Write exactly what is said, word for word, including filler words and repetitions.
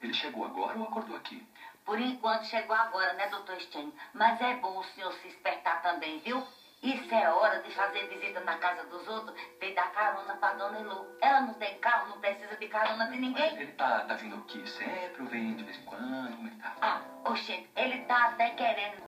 Ele chegou agora ou acordou aqui? Por enquanto chegou agora, né, doutor Estênio? Mas é bom o senhor se espertar também, viu? Isso é hora de fazer visita na casa dos outros, de dar carona pra dona Elô. Ela não tem carro, não precisa de carona de ninguém. Mas ele tá, tá vindo aqui sempre ou vem de vez em quando? Como é que tá? Ah, oxente, ele tá até querendo